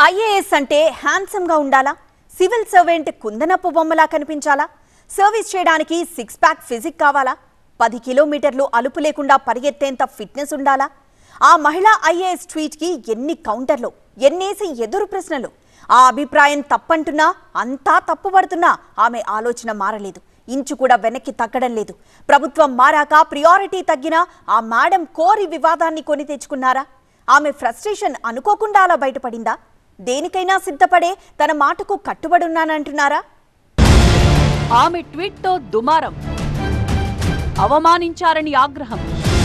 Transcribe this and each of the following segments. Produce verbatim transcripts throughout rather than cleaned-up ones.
IAS అంటే handsome గా ఉండాలా? సివిల్ సర్వెంట్ కుందనపు బొమ్మలా కనిపించాలా? సర్వీస్ చేయడానికి సిక్స్ ప్యాక్ ఫిజిక్ కావాలా? పది కిలోమీటర్లు అలుపు లేకుండా పరిగెత్తేంత ఫిట్నెస్ ఉండాలా? ఆ మహిళా ఐఏఎస్ ట్వీట్ కి ఎన్ని కౌంటర్లు, ఎన్నేసి ఎదురు ప్రశ్నలు. ఆ అభిప్రాయం తప్పంటున్నా, అంతా తప్పుపడుతున్నా ఆమె ఆలోచన మారలేదు. ఇంచు కూడా వెనక్కి తగ్గడం లేదు. ప్రభుత్వం మారాక ప్రియారిటీ తగ్గినా ఆ మేడం కోరి వివాదాన్ని కొని తెచ్చుకున్నారా? ఆమె ఫ్రస్ట్రేషన్ అనుకోకుండా అలా బయటపడిందా? దేనికైనా సిద్ధపడే తన మాటకు కట్టుబడున్నానంటున్నారా? ఆమె ట్వీట్ తో దుమారం, అవమానించారని ఆగ్రహం.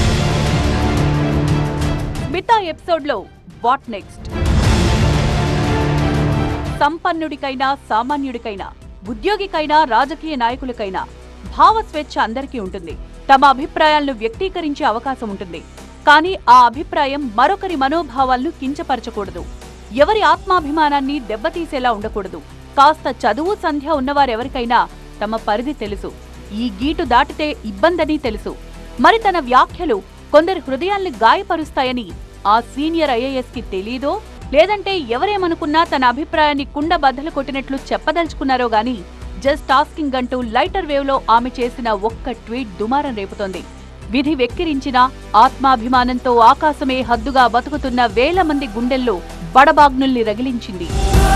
స్మితా ఎపిసోడ్ లో వాట్ నెక్స్ట్? సంపన్నుడికైనా సామాన్యుడికైనా, ఉద్యోగికైనా రాజకీయ నాయకులకైనా భావ స్వేచ్ఛ అందరికీ ఉంటుంది. తమ అభిప్రాయాలను వ్యక్తీకరించే అవకాశం ఉంటుంది. కానీ ఆ అభిప్రాయం మరొకరి మనోభావాలను కించపరచకూడదు. ఎవరి ఆత్మాభిమానాన్ని దెబ్బతీసేలా ఉండకూడదు. కాస్త చదువు సంధ్య ఉన్నవారెవరికైనా తమ పరిధి తెలుసు. ఈ గీటు దాటితే ఇబ్బందని తెలుసు. మరి తన వ్యాఖ్యలు కొందరి హృదయాల్ని గాయపరుస్తాయని ఆ సీనియర్ ఐఏఎస్ కి తెలీదో, లేదంటే ఎవరేమనుకున్నా తన అభిప్రాయాన్ని కుండ బద్దలు కొట్టినట్లు చెప్పదలుచుకున్నారో గాని జస్ట్ ఆస్కింగ్ అంటూ లైటర్ వేవ్ లో ఆమె చేసిన ఒక్క ట్వీట్ దుమారం రేపుతోంది. విధి వెక్కిరించిన ఆత్మాభిమానంతో ఆకాశమే హద్దుగా బతుకుతున్న వేల మంది గుండెల్లో బడబాగ్నుల్ని రగిలించింది.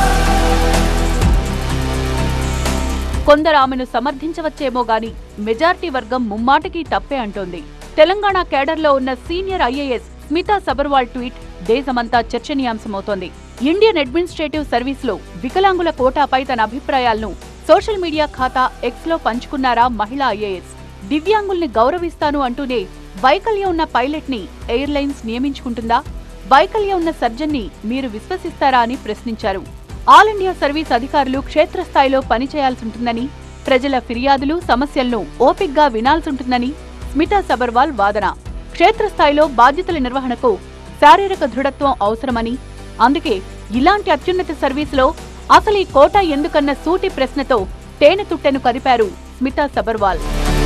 కొందరు ఆమెను సమర్థించవచ్చేమో గాని మెజార్టీ వర్గం ముమ్మాటికి తప్పే అంటోంది. తెలంగాణ కేడర్లో ఉన్న senior IAS Smita Sabharwal tweet దేశమంతా చర్చనీయాంశమవుతోంది. ఇండియన్ అడ్మినిస్ట్రేటివ్ సర్వీస్ లో వికలాంగుల కోటాపై తన అభిప్రాయాలను సోషల్ మీడియా ఖాతా ఎక్స్ లో పంచుకున్నారా మహిళా ఐఏఎస్. దివ్యాంగుల్ని గౌరవిస్తాను అంటూనే వైకల్యం ఉన్న పైలట్ ని ఎయిర్లైన్స్ నియమించుకుంటుందా? వైకల్యం ఉన్న సర్జన్ ని మీరు విశ్వసిస్తారా అని ప్రశ్నించారు. ఆల్ ఇండియా సర్వీస్ అధికారులు క్షేత్రస్థాయిలో పనిచేయాల్సుంటుందని, ప్రజల ఫిర్యాదులు సమస్యలను ఓపిగ్గా వినాల్సుంటుందని స్మితా సబర్వాల్ వాదన. క్షేత్రస్థాయిలో బాధ్యతల నిర్వహణకు శారీరక దృఢత్వం అవసరమని, అందుకే ఇలాంటి అత్యున్నత సర్వీసులో అసలు ఈ కోటా ఎందుకన్న సూటి ప్రశ్నతో తేనె తుట్టెను కదిపారు స్మితా సబర్వాల్.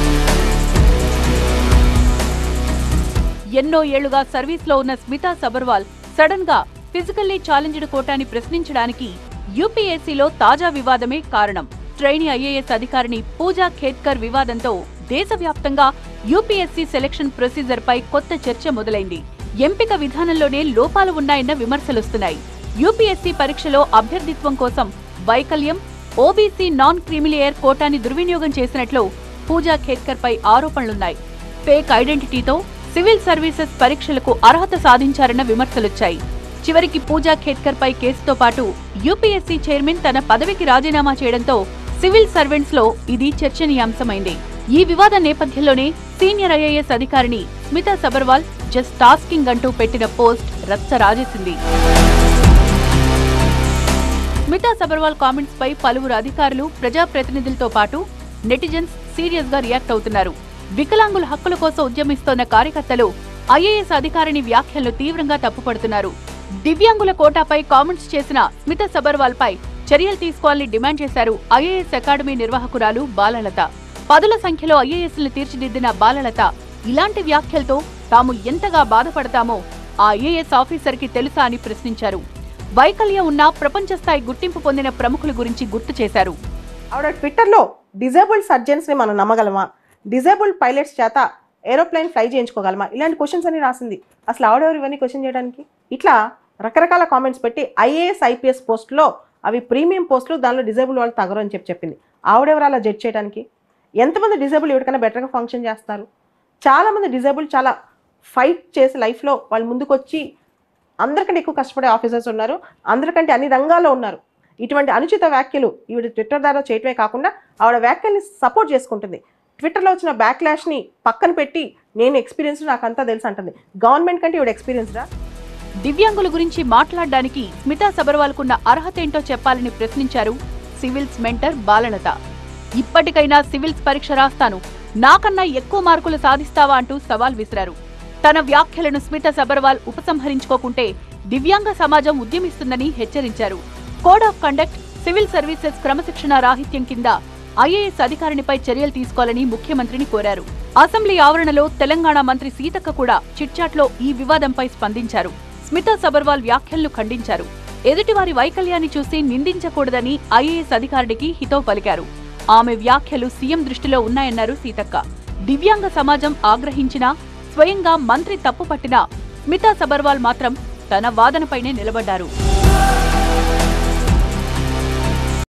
ఎన్నో ఏళ్లుగా సర్వీస్లో ఉన్న స్మితా సబర్వాల్ సడన్ గా ఫిజికల్లీ ఛాలెంజ్డ్ కోటాని ప్రశ్నించడానికి యూపీఎస్సీలో తాజా వివాదమే కారణం. ట్రైనీ ఐఏఎస్ అధికారిని పూజా ఖేద్కర్ వివాదంతో దేశవ్యాప్తంగా యూపీఎస్సీ సెలక్షన్ ప్రొసీజర్ పై కొత్త చర్చ మొదలైంది. ఎంపిక విధానంలోనే లోపాలు ఉన్నాయన్న విమర్శలొస్తున్నాయి. యూపీఎస్సీ పరీక్షలో అభ్యర్థిత్వం కోసం వైకల్యం, ఓబీసీ నాన్ క్రీమిలియర్ కోటాని దుర్వినియోగం చేసినట్లు పూజా ఖేద్కర్ పై ఆరోపణలున్నాయి. ఫేక్ ఐడెంటిటీతో సివిల్ సర్వీసెస్ పరీక్షలకు అర్హత సాధించారన్న విమర్శలొచ్చాయి. చివరికి పూజా ఖేద్కర్ పై కేసుతో పాటు యూపీఎస్సీ చైర్మన్ తన పదవికి రాజీనామా చేయడంతో సివిల్ సర్వెంట్స్ లో ఇది చర్చనీయాంశమైంది. ఈ వివాద నేపథ్యంలోనే సీనియర్ ఐఏఎస్ అధికారిని స్మితా సబర్వాల్ జస్ట్ టాస్కింగ్ అంటూ పెట్టిన పోస్ట్ రచ్చ రాజేసింది. స్మితా సబర్వాల్ కామెంట్స్ పై పలువురు అధికారులు, ప్రజాప్రతినిధులతో పాటు నెటిజన్స్ సీరియస్ గా రియాక్ట్ అవుతున్నారు. వికలాంగుల హక్కుల కోసం ఉద్యమిస్తోన్న కార్యకర్తలు ఐఏఎస్ అధికారిని వ్యాఖ్యలను తీవ్రంగా తప్పుపడుతున్నారు. దివ్యాంగుల కోటాపై కామెంట్స్ చేసిన స్మితా సబర్వాల్ పై చర్యలు తీసుకోవాలని డిమాండ్ చేశారు ఐఏఎస్ అకాడమీ నిర్వాహకురాలు బాలలత. పదుల సంఖ్యలో ఐఏఎస్లను తీర్చిదిద్దిన బాలలత ఇలాంటి వ్యాఖ్యలతో తాము ఎంతగా బాధపడతామో ఆ ఐఏఎస్ ఆఫీసర్ కి తెలుసా అని ప్రశ్నించారు. వైకల్యం ఉన్న ప్రపంచ స్థాయి గుర్తింపు పొందిన ప్రముఖుల గురించి గుర్తు చేశారు. ఆవిడ ట్విట్టర్లో డిజేబుల్డ్ సర్జన్స్ ని మనం నమ్మగలమా, డిజేబుల్డ్ పైలట్స్ చేత ఏరోప్లేన్ ఫ్లై చేయించుకోగలమా, ఇలాంటి క్వశ్చన్స్ అని రాసింది. అసలు ఆవిడెవరు ఇవన్నీ క్వశ్చన్ చేయడానికి? ఇట్లా రకరకాల కామెంట్స్ పెట్టి ఐఏఎస్ ఐపీఎస్ పోస్టులో అవి ప్రీమియం పోస్టులు, దానిలో డిజేబుల్ వాళ్ళు తగరు అని చెప్పి చెప్పింది. ఆవిడెవరు అలా జడ్జ్ చేయడానికి? ఎంతమంది డిజేబుల్ ఎవరికైనా బెటర్గా ఫంక్షన్ చేస్తారు? చాలామంది డిజేబుల్ చాలా ఫైట్ చేసి లైఫ్లో వాళ్ళు ముందుకు వచ్చి అందరికంటే ఎక్కువ కష్టపడే ఆఫీసర్స్ ఉన్నారు, అందరికంటే అన్ని రంగాల్లో ఉన్నారు. ఇటువంటి అనుచిత వ్యాఖ్యలు ఈవిడ ట్విట్టర్ ద్వారా చేయటమే కాకుండా ఆవిడ వ్యాఖ్యల్ని సపోర్ట్ చేసుకుంటుంది. ట్విట్టర్లో వచ్చిన బ్యాక్లాష్ని పక్కన పెట్టి నేను ఎక్స్పీరియన్స్ నాకంతా తెలుసు అంటుంది. గవర్నమెంట్ కంటే ఈవిడ ఎక్స్పీరియన్స్డా? దివ్యాంగుల గురించి మాట్లాడడానికి స్మితా సబర్వాల్కున్న అర్హత ఏంటో చెప్పాలని ప్రశ్నించారు సివిల్స్ మెంటర్ బాలలత. ఇప్పటికైనా సివిల్స్ పరీక్ష రాస్తాను, నాకన్నా ఎక్కువ మార్కులు సాధిస్తావా అంటూ సవాల్ విసిరారు. తన వ్యాఖ్యలను స్మితా సబర్వాల్ ఉపసంహరించుకోకుంటే దివ్యాంగ సమాజం ఉద్యమిస్తుందని హెచ్చరించారు. Code of conduct, civil services క్రమశిక్షణ రాహిత్యం కింద ఐఏఎస్ అధికారినిపై చర్యలు తీసుకోవాలని ముఖ్యమంత్రిని కోరారు. అసెంబ్లీ ఆవరణలో తెలంగాణ మంత్రి సీతక్క కూడా చిట్చాట్లో ఈ వివాదంపై స్పందించారు. స్మితా సబర్వాల్ వ్యాఖ్యలను ఖండించారు. ఎదుటివారి వైకల్యాన్ని చూసి నిందించకూడదని ఐఏఎస్ అధికారికి హితవు పలికారు. ఆమె వ్యాఖ్యలు సీఎం దృష్టిలో ఉన్నాయన్నారు సీతక్క. దివ్యాంగ సమాజం ఆగ్రహించినా, స్వయంగా మంత్రి తప్పు పట్టినా స్మితా సబర్వాల్ మాత్రం తన వాదనపైనే నిలబడ్డారు.